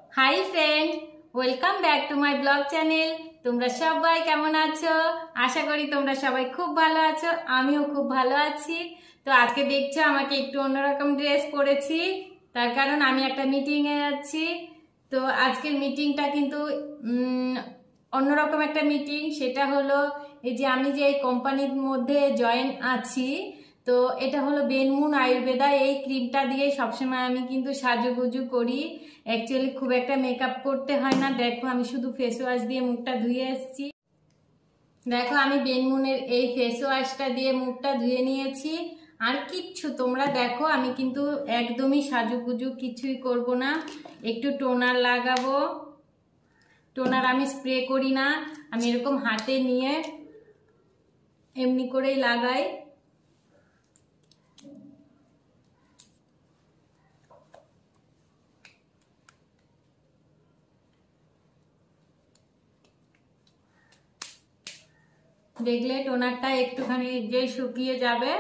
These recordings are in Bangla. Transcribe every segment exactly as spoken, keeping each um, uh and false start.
High friend, welcome back to my blog channel. তোমরা সবাই কেমন আছো? আশা করি তোমরা সবাই খুব ভালো আছো, আমিও খুব ভালো আছি। তো আজকে দেখছো আমাকে একটু অন্যরকম ড্রেস পরেছি, তার কারণ আমি একটা মিটিংয়ে যাচ্ছি। তো আজকের মিটিংটা কিন্তু অন্যরকম একটা মিটিং। সেটা হলো এই যে আমি যে এই কোম্পানির মধ্যে জয়েন আছি, তো এটা হলো বেনমুন আয়ুর্বেদা। এই ক্রিমটা দিয়ে সবসময় আমি কিন্তু সাজুগুজু করি। অ্যাকচুয়ালি খুব একটা মেকআপ করতে হয় না। দেখো আমি শুধু ফেস ওয়াশ দিয়ে মুখটা ধুয়ে এসেছি। দেখো আমি বেনমুনের এই ফেস ওয়াশটা দিয়ে মুখটা ধুয়ে নিয়েছি। আর কিচ্ছু তোমরা দেখো, আমি কিন্তু একদমই সাজুগুজু কিছুই করব না। একটু টোনার লাগাবো। টোনার আমি স্প্রে করি না, আমি এরকম হাতে নিয়ে এমনি করেই লাগাই। দেখলে টোনারটা একটুখানি যে শুকিয়ে যাবে,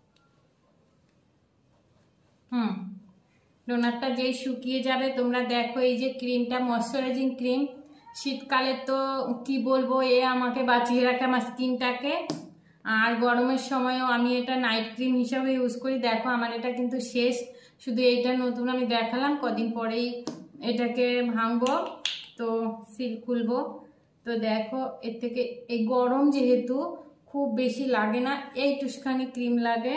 হুম টোনারটা যেই শুকিয়ে যাবে, তোমরা দেখো এই যে ক্রিমটা ময়শ্চারাইজিং ক্রিম, শীতকালে তো কি বলবো, এ আমাকে বাঁচিয়ে রাখে আমার স্কিনটাকে। আর গরমের সময়ও আমি এটা নাইট ক্রিম হিসাবে ইউজ করি। দেখো আমার এটা কিন্তু শেষ, শুধু এইটা নতুন আমি দেখালাম, কদিন পরেই এটাকে ভাঙবো, তো সিল খুলবো। তো দেখো এর থেকে এই গরম যেহেতু খুব বেশি লাগে না, এইটুখানি ক্রিম লাগে।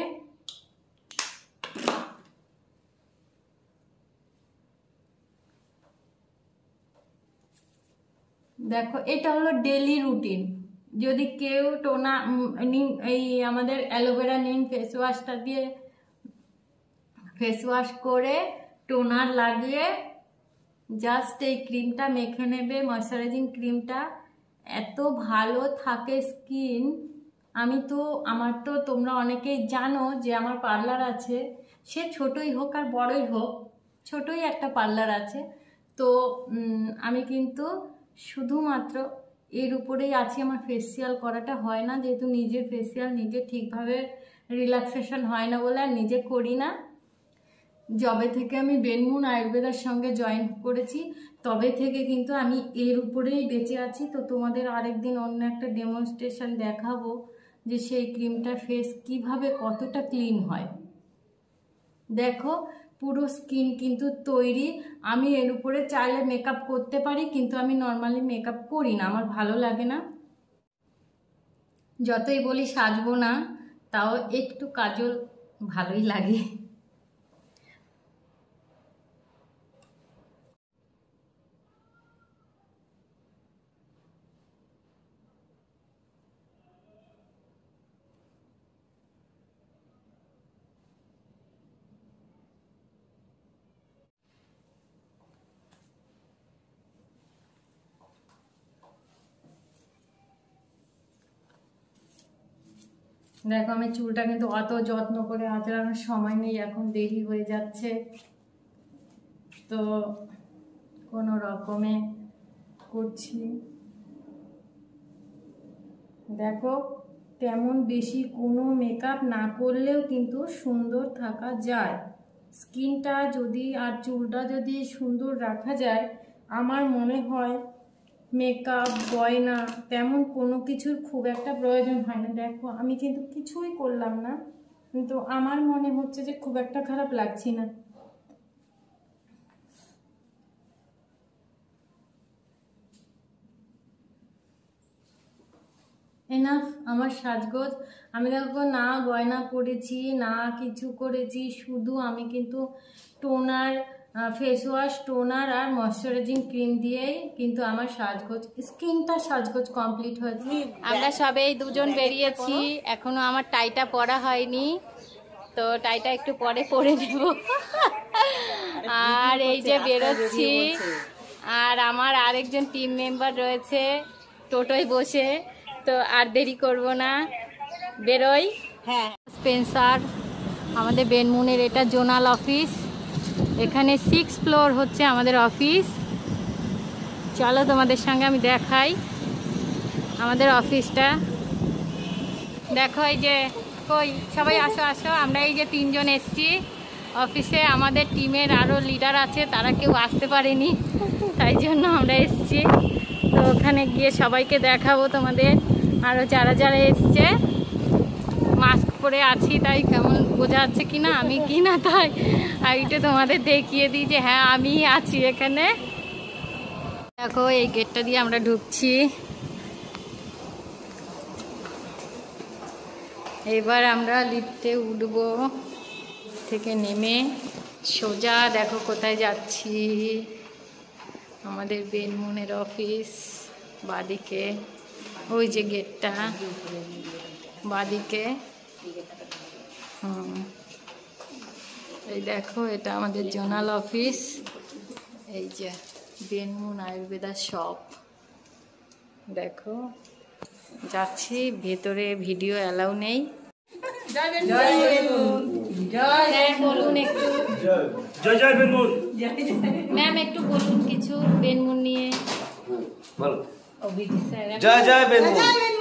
দেখো এটা হলো ডেলি রুটিন। যদি কেউ টোনা নিম, এই আমাদের অ্যালোভেরা নিম ফেস ওয়াশটা দিয়ে ফেস ওয়াশ করে টোনার লাগিয়ে জাস্ট এই ক্রিমটা মেখে নেবে, ময়শ্চারাইজিং ক্রিমটা, এত ভালো থাকে স্কিন। আমি তো আমার তো তোমরা অনেকেই জানো যে আমার পার্লার আছে, সে ছোটই হোক আর বড়ই হোক, ছোটই একটা পার্লার আছে। তো আমি কিন্তু শুধুমাত্র এর উপরেই আছি। আমার ফেসিয়াল করাটা হয় না, যেহেতু নিজের ফেসিয়াল নিজে ঠিকভাবে রিল্যাক্সেশন হয় না বলে আর নিজে করি না। যবে থেকে আমি বেনমুন আয়ুর্বেদার সঙ্গে জয়েন করেছি তবে থেকে কিন্তু আমি এর উপরেই বেঁচে আছি। তো তোমাদের আরেকদিন অন্য একটা ডেমনস্ট্রেশন দেখাবো যে সেই ক্রিমটার ফেস কিভাবে কতটা ক্লিন হয়। দেখো পুরো স্কিন কিন্তু তৈরি। আমি এর উপরে চাইলে মেকআপ করতে পারি, কিন্তু আমি নর্মালি মেকআপ করি না, আমার ভালো লাগে না। যতই বলি সাজবো না, তাও একটু কাজল ভালোই লাগে। দেখো আমি চুলটা কিন্তু অত যত্ন করে আঁচড়ানোর সময় নেই, এখন দেরি হয়ে যাচ্ছে, তো কোনো রকমে করছি। দেখো তেমন বেশি কোনো মেকআপ না করলেও কিন্তু সুন্দর থাকা যায়। স্কিনটা যদি আর চুলটা যদি সুন্দর রাখা যায়, আমার মনে হয় মেকআপ গয়না তেমন কোনো কিছুর খুব একটা প্রয়োজন হয় না। দেখো আমি কিন্তু কিছুই করলাম না, কিন্তু আমার মনে হচ্ছে যে খুব একটা খারাপ লাগছে না। এনাফ আমার সাজগোজ। আমি দেখো না গয়না করেছি না কিছু করেছি, শুধু আমি কিন্তু টোনার, ফেস ওয়াশ, টোনার আর ময়শ্চারাইজিং ক্রিম দিয়েই কিন্তু আমার সাজগোজ, স্কিনটা সাজগোজ কমপ্লিট হয়েছে। আমরা সবাই দুজন বেরিয়েছি, এখনো আমার টাইটা পরা হয়নি, তো টাইটা একটু পরে পরে নেব। আর এই যে বেরোচ্ছি, আর আমার আরেকজন টিম মেম্বার রয়েছে টোটোয় বসে, তো আর দেরি করব না, বেরোই। হ্যাঁ স্পেন্সার, আমাদের বেনমুনের এটা জোনাল অফিস, এখানে সিক্স ফ্লোর হচ্ছে আমাদের অফিস। চলো তোমাদের সঙ্গে আমি দেখাই আমাদের অফিসটা। দেখো এই যে, কই সবাই আসো আসো, আমরা এই যে তিনজন এসছি, অফিসে আমাদের টিমের আরও লিডার আছে, তারা কেউ আসতে পারেনি, তাই জন্য আমরা এসেছি। তো ওখানে গিয়ে সবাইকে দেখাবো তোমাদের, আরও যারা যারা এসছে। মাস্ক পরে আছি তাই কেমন বোঝা যাচ্ছে কি না আমি কি না, তাই আর এটা তোমাদের দেখিয়ে দিই যে হ্যাঁ আমি আছি এখানে। দেখো এই গেটটা দিয়ে আমরা ঢুকছি। এবার আমরা লিফটে উঠবো, থেকে নেমে সোজা দেখো কোথায় যাচ্ছি, আমাদের বেনমুনের অফিস। বাদিকে ওই যে গেটটা, বাদিকে। হুম, এই দেখো এটা আমাদের জোনাল অফিস। এই যে বেনমুন আয়ুর্বেদা শপ, দেখো যাচ্ছি ভেতরে, ভিডিও অ্যালাউ নেই। বলুন একটু, জয় জয় বেনমুন ম্যাম একটু বলুন কিছু বেনমুন নিয়ে। বলো। জয় জয় বেনমুন।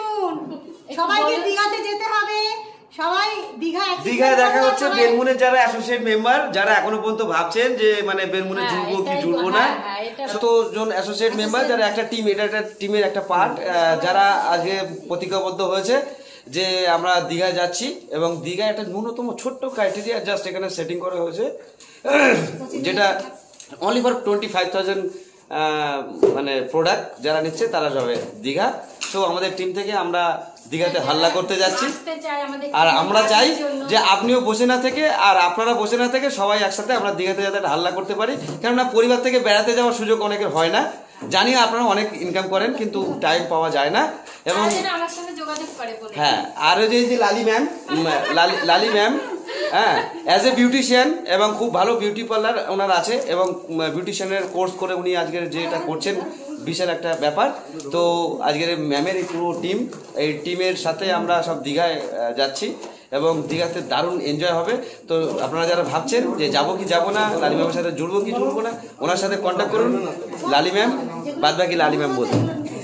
সবাইকে দীঘাতে যেতে হবে, সবাই দীঘা দীঘায় দেখা হচ্ছে বেনমুনের যারা অ্যাসোসিয়েট মেম্বার, যারা এখনো পর্যন্ত ভাবছেন যে মানে বেনমুনে জুড়বো কি জুড়বো না, সতেরো জন অ্যাসোসিয়েট মেম্বার যারা একটা টিম, এটা একটা টিমের একটা পার্ট, যারা আজকে প্রতিজ্ঞাবদ্ধ হয়েছে যে আমরা দীঘায় যাচ্ছি। এবং দীঘায় একটা ন্যূনতম ছোট্ট ক্রাইটেরিয়া জাস্ট এখানে সেটিং করা হয়েছে, যেটা only for twenty five thousand মানে প্রোডাক্ট যারা নিচ্ছে তারা যাবে দীঘা। তো আমাদের টিম থেকে আমরা দীঘাতে হাল্লা করতে যাচ্ছি, আর আমরা চাই যে আপনিও বসে না থেকে আর আপনারা বসে না থেকে সবাই একসাথে আমরা দীঘাতে যাতে একটা হাল্লা করতে পারি। কেননা পরিবার থেকে বেড়াতে যাওয়ার সুযোগ অনেকের হয় না, জানি আপনারা অনেক ইনকাম করেন কিন্তু টাইম পাওয়া যায় না। এবং হ্যাঁ, আর ওই যে লালি ম্যাম, লালি ম্যাম হ্যাঁ অ্যাজ এ বিউটিশিয়ান এবং খুব ভালো বিউটি পার্লার ওনার আছে, এবং বিউটিশিয়ানের কোর্স করে উনি আজকের যেটা করছেন বিশাল একটা ব্যাপার। তো আজকের ম্যামের এই পুরো টিম, এই টিমের সাথে আমরা সব দীঘায় যাচ্ছি এবং দীঘাতে দারুণ এনজয় হবে। তো আপনারা যারা ভাবছেন যে যাবো কি যাবো না, লালি ম্যামের সাথে জুড়বো কি জুড়বো না, ওনার সাথে কন্ট্যাক্ট করুন। লালি ম্যাম, বাদ বাকি লালি ম্যাম বলুন।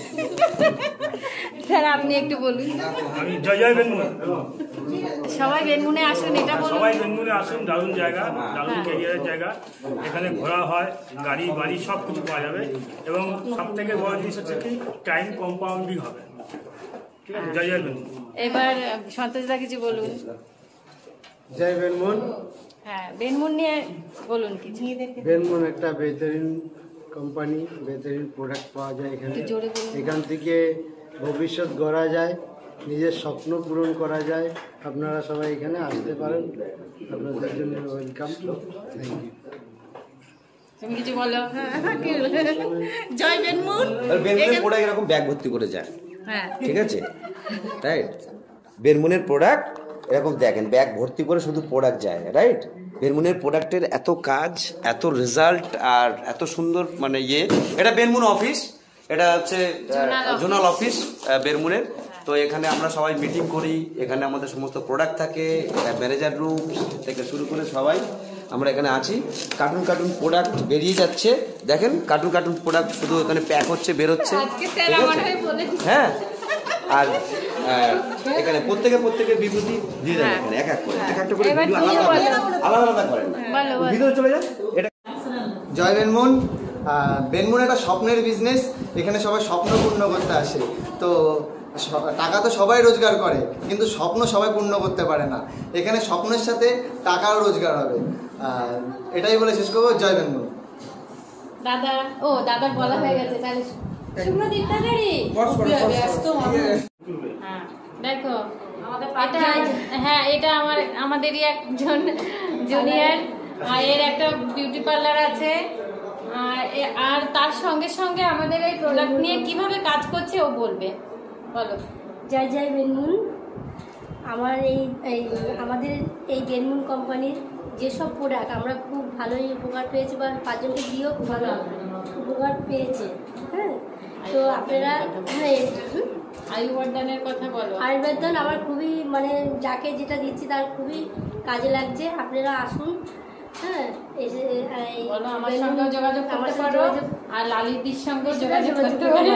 স্যার আপনি একটু বলুন। আমি জয় জয় বেনমুন। সবাই বেনমুনে আসুন, এটা বলুন। সবাই বেনমুনে আসুন, দারুণ জায়গা, দারুণ ক্যারিয়ারের জায়গা। এখানে ঘোরা হয়, গাড়ি বাড়ি সব কিছু পাওয়া যাবে, এবং সব থেকে বড় জিনিস হচ্ছে কি টাইম কম্পাউন্ডিং হবে। ঠিক আছে, জয় জয় বেনমুন। এবার সন্তোষদা কিছু বলুন। জয় বেনমুন। হ্যাঁ, বেনমুন নিয়ে বলুন কিছু। বেনমুন একটা বেহতরিন কোম্পানি, বেহতরিন প্রোডাক্ট পাওয়া যায় এখানে। এখান থেকে ভবিষ্যৎ গড়া যায়, নিজের স্বপ্ন পূরণ করা যায়। আপনারা সবাই এখানে আসতে পারেন, আপনাদের জন্য ওয়েলকাম। Thank you. তুমি কিছু বলো। জয় বেনমুন। বেনমুনের প্রোডাক্ট এরকম ব্যাগ ভর্তি করে যায়, হ্যাঁ ঠিক আছে, রাইট। বেনমুনের প্রোডাক্ট এরকম দেখেন ব্যাগ ভর্তি করে শুধু প্রোডাক্ট যায়, রাইট। বেনমুনের প্রোডাক্টের এত কাজ, এত রেজাল্ট আর এত সুন্দর মানে ইয়ে। এটা বেনমুন অফিস, এটা হচ্ছে জোনাল অফিস বেনমুনের। তো এখানে আমরা সবাই মিটিং করি, এখানে আমাদের সমস্ত প্রোডাক্ট থাকে, ম্যানেজার রুম থেকে শুরু করে সবাই আমরা এখানে আছি। কার্টুন কার্টুন প্রোডাক্ট বেরিয়ে যাচ্ছে, দেখেন কার্টুন কার্টুন প্রোডাক্ট শুধু এখানে প্যাক হচ্ছে, বেরোচ্ছে, হ্যাঁ। আর এখানে প্রত্যেকে প্রত্যেকের বিভূতি দিয়ে দেন, এখানে এক এক করে এক একটা করে আলাদা আলাদা করেন, ভিতরে চলে যান। এটা জয় বেনমুন। বেনমুন একটা স্বপ্নের বিজনেস, এখানে সবাই স্বপ্ন পূর্ণ করতে আসে। তো টাকা তো সবাই রোজগার করে, কিন্তু স্বপ্ন সবাই পূর্ণ করতে পারে না। এখানে স্বপ্নের সাথে টাকাও রোজগার হবে, এটাই বলে শেষ করবো। জয় বেনমুন। দাদা, ও দাদার বলা হয়ে গেছে, তাহলে শুভ্র দীপ্তাকারী হ্যাঁ দেখো এটা, হ্যাঁ এটা আমার আমাদেরই একজন জুনিয়র, এর একটা বিউটি পার্লার আছে, আর তার সঙ্গে সঙ্গে আমাদের এই প্রোডাক্ট নিয়ে কিভাবে কাজ করছে ও বলবে। বলো। জয় জয় বেনমুন। আমার এই এই আমাদের এই বেনমুন কোম্পানির যেসব প্রোডাক্ট আমরা খুব ভালোই উপকার পেয়েছি, বা পাঁচজনকে দিয়েও খুব ভালো উপকার পেয়েছে, হ্যাঁ। তো আপনারা আয়ুর্বেদানের কথা বলো। আয়ুর্বেদন আমার খুবই মানে যাকে যেটা দিচ্ছি তার খুবই কাজে লাগছে। আপনারা আসুন, হ্যাঁ, এসে বলো আমার সঙ্গে যোগাযোগ করতে পারো, আর লালিদির সঙ্গে যোগাযোগ করতে পারো।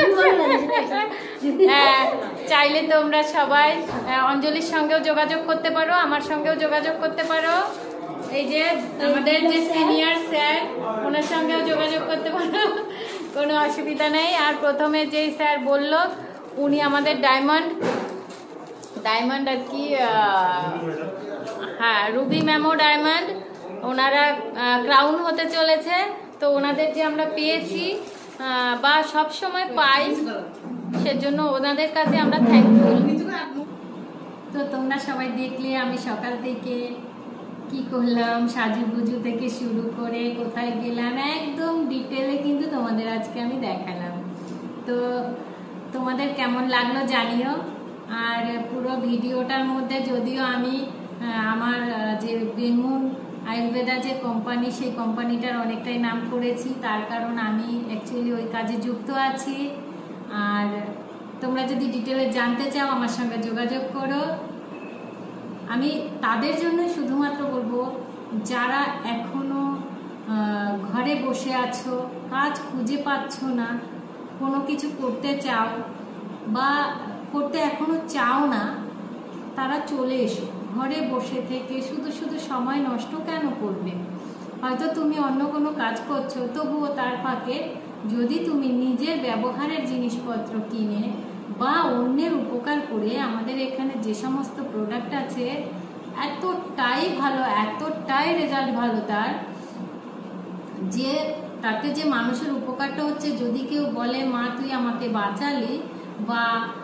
হ্যাঁ, চাইলে তোমরা সবাই অঞ্জলির সঙ্গেও যোগাযোগ করতে পারো, আমার সঙ্গেও যোগাযোগ করতে পারো। এই যে আমাদের যে সিনিয়র স্যার, ওনার সঙ্গেও যোগাযোগ করতে পারো, কোনো অসুবিধা নেই। আর প্রথমে যেই স্যার বলল, উনি আমাদের ডায়মন্ড ডায়মন্ড আর কি, হ্যাঁ রুবি ম্যামো ডায়মন্ড, ওনারা ক্রাউন হতে চলেছে। তো ওনাদের যে আমরা পেয়েছি বা সব সময় পাই, সেজন্য ওনাদের কাছে আমরা থ্যাঙ্কফুল। তো তোমরা সবাই দেখলে আমি সকাল থেকে কি করলাম, সাজুগুজু থেকে শুরু করে কোথায় গেলাম, একদম ডিটেলে কিন্তু তোমাদের আজকে আমি দেখালাম। তো তোমাদের কেমন লাগলো জানিও। আর পুরো ভিডিওটার মধ্যে যদিও আমি আমার যে বেনমুন আয়ুর্বেদা যে কোম্পানি, সেই কোম্পানিটার অনেকটাই নাম করেছি, তার কারণ আমি অ্যাকচুয়ালি ওই কাজে যুক্ত আছি। আর তোমরা যদি ডিটেলে জানতে চাও আমার সঙ্গে যোগাযোগ করো। আমি তাদের জন্য শুধুমাত্র বলবো, যারা এখনো ঘরে বসে আছো, কাজ খুঁজে পাচ্ছ না, কোনো কিছু করতে চাও বা করতে এখনো চাও না, তারা চলে এসো। ঘরে বসে থেকে শুধু শুধু সময় নষ্ট কেন করবে? হয়তো তুমি অন্য কোনো কাজ করছো, তবুও তার ফাঁকে যদি তুমি নিজের ব্যবহারের জিনিসপত্র কিনে বা অন্যের উপকার করে, আমাদের এখানে যে সমস্ত প্রোডাক্ট আছে এতটাই ভালো, এতটাই রেজাল্ট ভালো তার, যে তাতে যে মানুষের উপকারটা হচ্ছে, যদি কেউ বলে মা তুই আমাকে বাঁচালি বা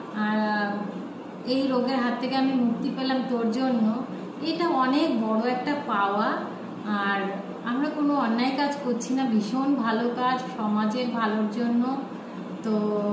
এই রোগের হাত থেকে আমি মুক্তি পেলাম তোর জন্য, এটা অনেক বড় একটা পাওয়া। আর আমরা কোনো অন্যায় কাজ করছি না, ভীষণ ভালো কাজ সমাজের ভালোর জন্য। তো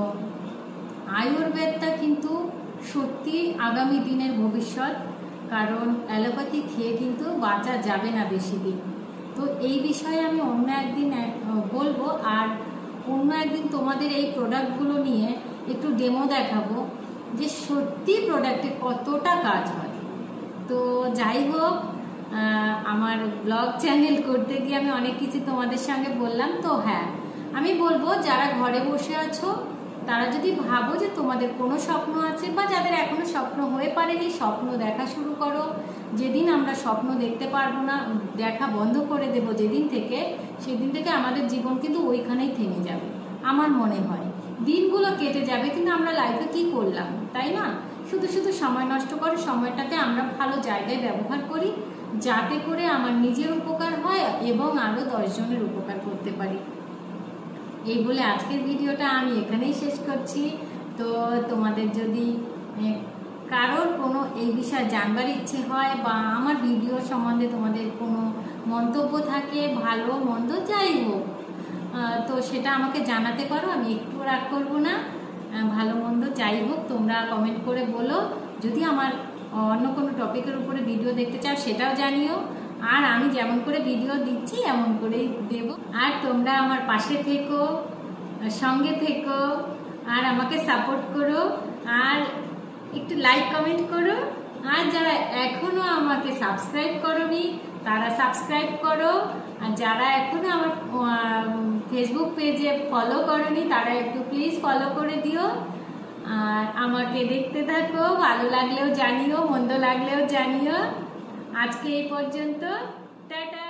আয়ুর্বেদটা কিন্তু সত্যি আগামী দিনের ভবিষ্যৎ, কারণ অ্যালোপ্যাথি খেয়ে কিন্তু বাঁচা যাবে না বেশি দিন। তো এই বিষয়ে আমি অন্য একদিন বলবো, আর অন্য একদিন তোমাদের এই প্রোডাক্টগুলো নিয়ে একটু ডেমো দেখাবো যে সত্যি প্রোডাক্টে কতটা কাজ হয়। তো যাই হোক, আমার ব্লগ চ্যানেল করতে গিয়ে আমি অনেক কিছু তোমাদের সঙ্গে বললাম। তো হ্যাঁ, আমি বলবো যারা ঘরে বসে আছো, তারা যদি ভাবো যে তোমাদের কোনো স্বপ্ন আছে, বা যাদের এখনো স্বপ্ন হয়ে পারেনি, স্বপ্ন দেখা শুরু করো। যেদিন আমরা স্বপ্ন দেখতে পারবো না, দেখা বন্ধ করে দেব যেদিন থেকে, সেদিন থেকে আমাদের জীবন কিন্তু ওইখানেই থেমে যাবে আমার মনে হয়। দিনগুলো কেটে যাবে, কিন্তু আমরা লাইফে কি করলাম, তাই না? শুধু শুধু সময় নষ্ট করে সময়টাকে আমরা ভালো জায়গায় ব্যবহার করি, যাতে করে আমার নিজের উপকার হয় এবং আরও দশজনের উপকার করতে পারি। এই বলে আজকের ভিডিওটা আমি এখানেই শেষ করছি। তো তোমাদের যদি কারোর কোনো এই বিষয়ে জানবার ইচ্ছে হয় বা আমার ভিডিও সম্বন্ধে তোমাদের কোনো মন্তব্য থাকে, ভালো মন্দ যাই হোক, তো সেটা আমাকে জানাতে পারো, আমি একটু রাগ করবো না। ভালো মন্দ যাই হোক তোমরা কমেন্ট করে বলো। যদি আমার অন্য কোনো টপিকের উপরে ভিডিও দেখতে চাও সেটাও জানিও। আর আমি যেমন করে ভিডিও দিচ্ছি এমন করেই দেব। আর তোমরা আমার পাশে থেকো, সঙ্গে থেকো, আর আমাকে সাপোর্ট করো, আর একটু লাইক কমেন্ট করো। আর যারা এখনো আমাকে সাবস্ক্রাইব করোনি তারা সাবস্ক্রাইব করো, আর যারা এখনো আমার ফেসবুক পেজে ফলো করোনি তারা একটু প্লিজ ফলো করে দিও। আর আমাকে দেখতে থাকো, ভালো লাগলেও জানিও, মন্দ লাগলেও জানিও। আজকে এই পর্যন্ত, টাটা।